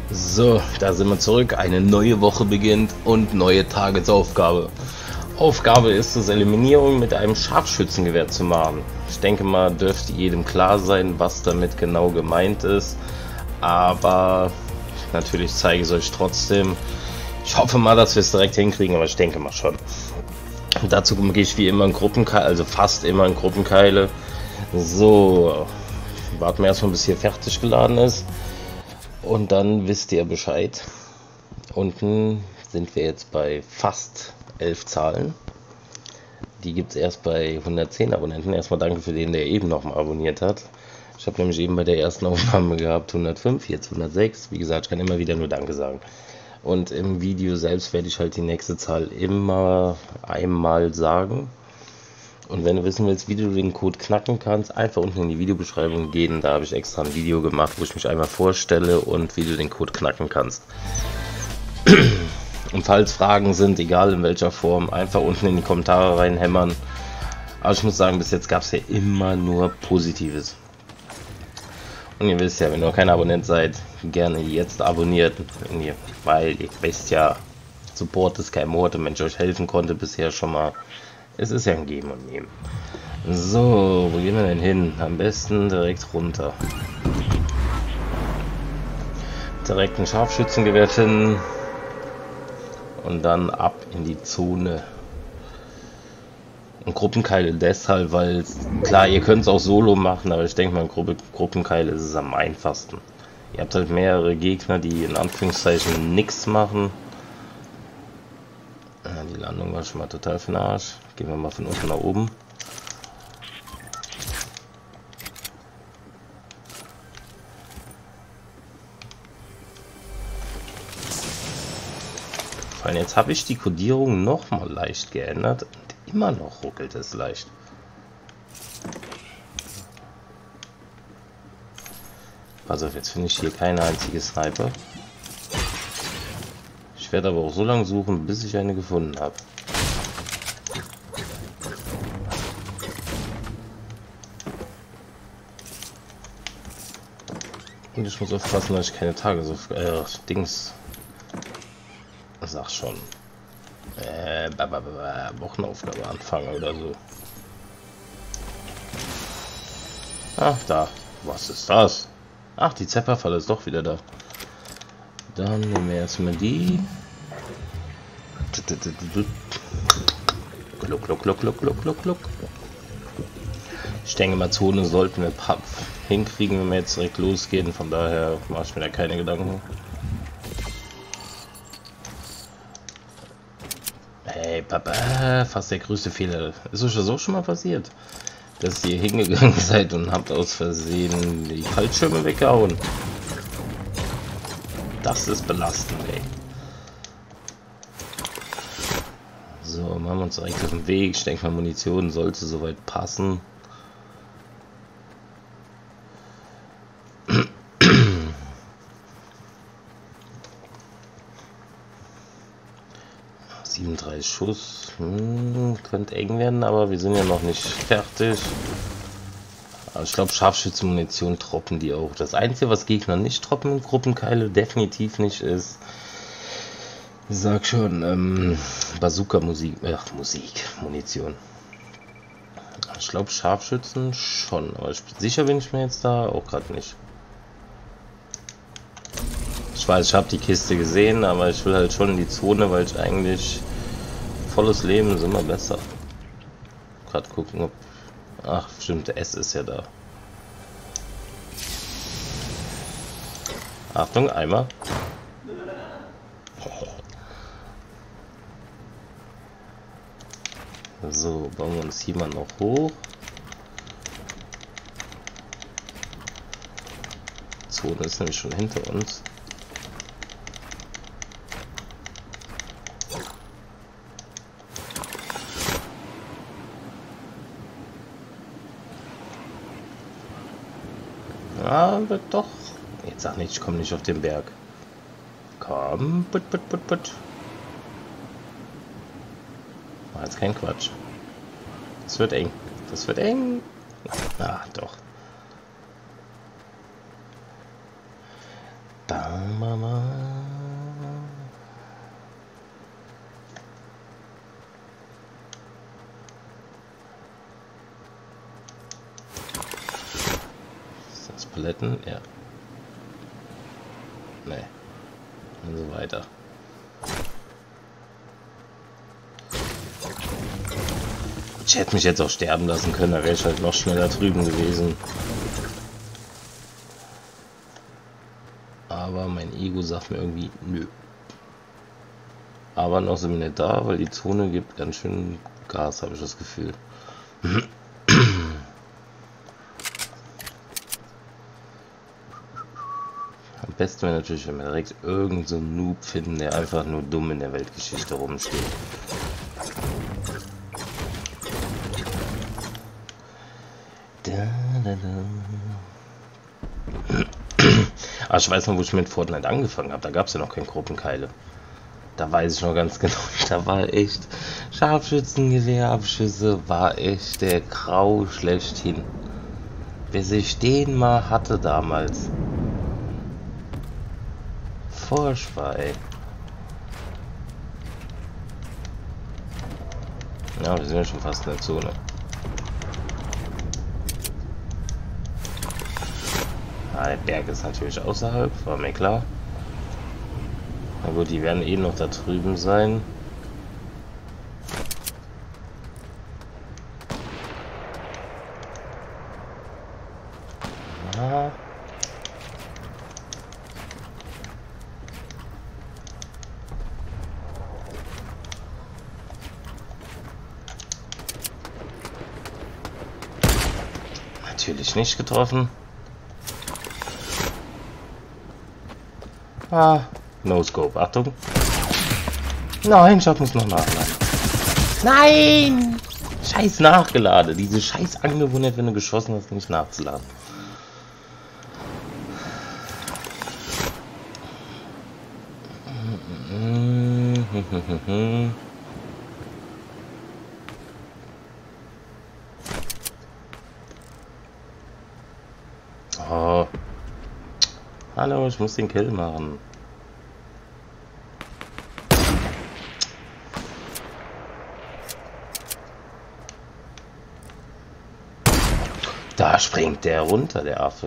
So, da sind wir zurück. Eine neue Woche beginnt und neue Tagesaufgabe. Aufgabe ist es, Eliminierung mit einem Scharfschützengewehr zu machen. Ich denke mal, dürfte jedem klar sein, was damit genau gemeint ist. Aber natürlich zeige ich es euch trotzdem. Ich hoffe mal, dass wir es direkt hinkriegen, aber ich denke mal schon. Dazu gehe ich wie immer in Gruppenkeile, also fast immer in Gruppenkeile. So, warten wir erstmal, bis hier fertig geladen ist. Und dann wisst ihr Bescheid. Unten sind wir jetzt bei fast 11 Zahlen. Die gibt es erst bei 110 Abonnenten. Erstmal danke für den, der eben nochmal abonniert hat. Ich habe nämlich eben bei der ersten Aufnahme gehabt 105, jetzt 106. Wie gesagt, ich kann immer wieder nur Danke sagen. Und im Video selbst werde ich halt die nächste Zahl immer einmal sagen. Und wenn du wissen willst, wie du den Code knacken kannst, einfach unten in die Videobeschreibung gehen. Da habe ich extra ein Video gemacht, wo ich mich einmal vorstelle und wie du den Code knacken kannst. Und falls Fragen sind, egal in welcher Form, einfach unten in die Kommentare reinhämmern. Aber ich muss sagen, bis jetzt gab es ja immer nur Positives. Und ihr wisst ja, wenn ihr noch kein Abonnent seid, gerne jetzt abonniert. Weil ihr wisst ja, Support ist kein Mord und wenn ich euch helfen konnte bisher schon mal. Es ist ja ein Geben und Nehmen. So, wo gehen wir denn hin? Am besten direkt runter. Direkt ein Scharfschützengewehr finden. Und dann ab in die Zone. Und Gruppenkeile deshalb, weil, klar, ihr könnt es auch solo machen, aber ich denke mal, Gruppenkeile ist es am einfachsten. Ihr habt halt mehrere Gegner, die in Anführungszeichen nichts machen. Die Landung war schon mal total für den Arsch. Gehen wir mal von unten nach oben. Vor allem jetzt habe ich die Kodierung noch mal leicht geändert und immer noch ruckelt es leicht. Pass auf, jetzt finde ich hier keine einzige Sniper. Ich werde aber auch so lange suchen, bis ich eine gefunden habe. Und ich muss aufpassen, dass ich keine Dings. Sag schon. Wochenaufgabe anfange oder so. Ach, da. Was ist das? Ach, die Zepperfalle ist doch wieder da. Dann nehmen wir erstmal die. Gluck. Ich denke mal, Zone sollten wir hinkriegen, wenn wir jetzt direkt losgehen. Von daher mache ich mir da keine Gedanken. Hey, Papa, fast der größte Fehler. Ist euch das auch schon mal passiert? Dass ihr hingegangen seid und habt aus Versehen die Fallschirme weggehauen. Das ist belastend, ey. So, machen wir uns direkt auf den Weg. Ich denke mal, Munition sollte soweit passen. Schuss. Könnte eng werden, aber wir sind ja noch nicht fertig. Aber ich glaube, Scharfschützenmunition droppen die auch. Das Einzige, was Gegner nicht droppen in Gruppenkeile, definitiv nicht ist, ich sag schon, Munition. Ich glaube, Scharfschützen schon, aber sicher bin ich mir jetzt da auch gerade nicht. Ich weiß, ich habe die Kiste gesehen, aber ich will halt schon in die Zone, weil ich eigentlich volles Leben ist immer besser. Gerade gucken, ob... Ach, stimmt, S ist ja da. Achtung, Eimer. So, bauen wir uns hier mal noch hoch. Die Zone ist nämlich schon hinter uns. Ja, wird doch. Jetzt sag nicht, ich komme nicht auf den Berg. Komm, put. War jetzt kein Quatsch. Das wird eng. Ah, doch. Da, Mama. Ist das Paletten? Ja. Nee. Und so weiter. Ich hätte mich jetzt auch sterben lassen können, da wäre ich halt noch schneller drüben gewesen. Aber mein Ego sagt mir irgendwie, nö. Aber noch sind wir nicht da, weil die Zone gibt ganz schön Gas, habe ich das Gefühl. Am besten wäre natürlich, wenn wir direkt irgend so einen Noob finden, der einfach nur dumm in der Weltgeschichte rumsteht. Aber ich weiß noch, wo ich mit Fortnite angefangen habe. Da gab es ja noch keine Gruppenkeile. Da weiß ich noch ganz genau, da war echt Scharfschützengewehrabschüsse, war echt der Grau schlechthin. Bis ich den mal hatte damals. Furchtbar, ey. Ja, wir sind ja schon fast in der Zone. Ah, der Berg ist natürlich außerhalb, war mir klar. Na gut, die werden eh noch da drüben sein. Ah. Natürlich nicht getroffen. Ah, No Scope, Achtung. Nein, Shot muss noch nachladen. Nein! Scheiß nachgeladen. Diese scheiß Angewohnheit, wenn du geschossen hast, nicht nachzuladen. Oh. Hallo, ich muss den Kill machen. Da springt der runter, der Affe.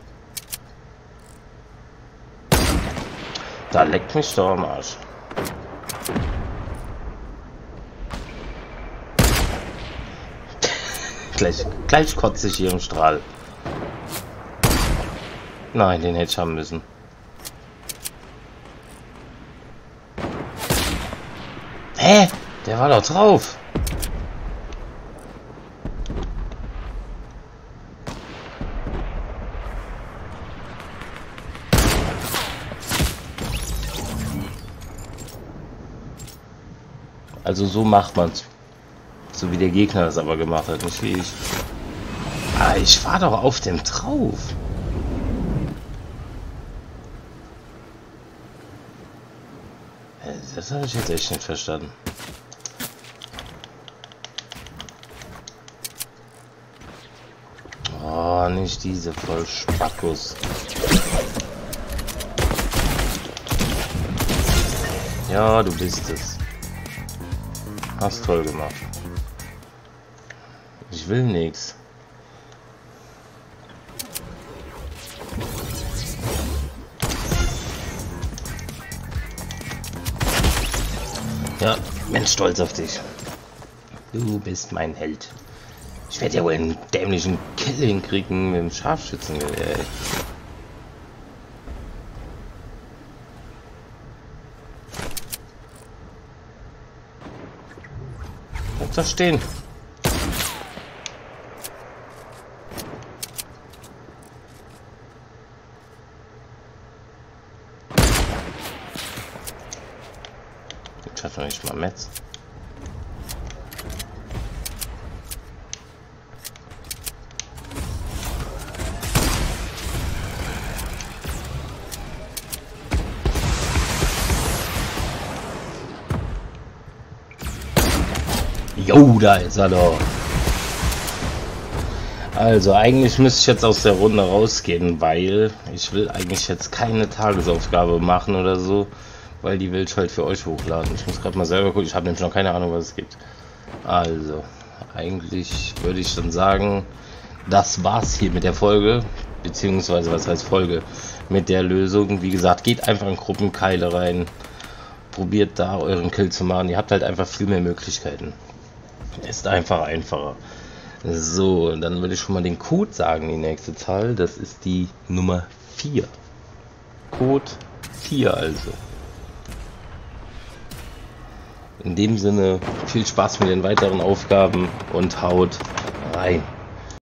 Da leckt mich doch am Arsch. Gleich kotze ich hier im Strahl. Nein, den hätte ich haben müssen. Hä? Der war doch drauf. Also so macht man's. So wie der Gegner das aber gemacht hat, nicht wie ich. Ah, ich war doch auf dem drauf. Das habe ich jetzt echt nicht verstanden. Oh, nicht diese Vollspackos. Ja, du bist es. Hast toll gemacht. Ich will nichts. Ja, bin stolz auf dich. Du bist mein Held. Ich werde ja wohl einen dämlichen Kill hinkriegen mit dem Scharfschützengewehr. Bleib da stehen. Ich hatte noch nicht mal Metz. Jo, da ist er doch. Also eigentlich müsste ich jetzt aus der Runde rausgehen, weil ich will eigentlich jetzt keine Tagesaufgabe machen oder so, weil die will ich halt für euch hochladen. Ich muss gerade mal selber gucken, ich habe nämlich noch keine Ahnung, was es gibt. Also, eigentlich würde ich dann sagen, das war's hier mit der Folge, beziehungsweise was heißt Folge, mit der Lösung. Wie gesagt, geht einfach in Gruppenkeile rein, probiert da euren Kill zu machen. Ihr habt halt einfach viel mehr Möglichkeiten. Ist einfach einfacher. So, dann würde ich schon mal den Code sagen, die nächste Zahl. Das ist die Nummer 4. Code 4 also. In dem Sinne, viel Spaß mit den weiteren Aufgaben und haut rein.